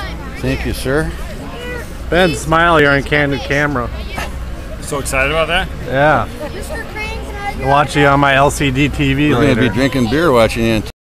Thank you, sir. Ben, smile. You're on candid camera. So excited about that? Yeah. Watch you on my LCD TV We're later. going to be drinking beer watching you.